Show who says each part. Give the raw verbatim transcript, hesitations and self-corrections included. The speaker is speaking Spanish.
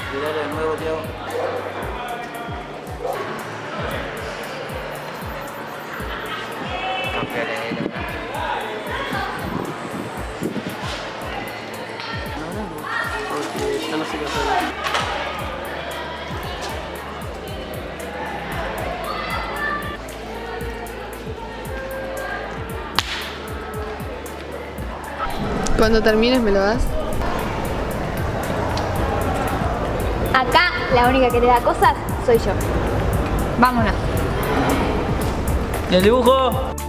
Speaker 1: Y dale de nuevo, Tiago.
Speaker 2: Campeones de la...
Speaker 1: No, no, no. Porque ya no sé qué hacer.
Speaker 3: Cuando termines me lo das.
Speaker 4: Acá la única que te da cosas soy yo. Vámonos.
Speaker 1: ¿Y el dibujo?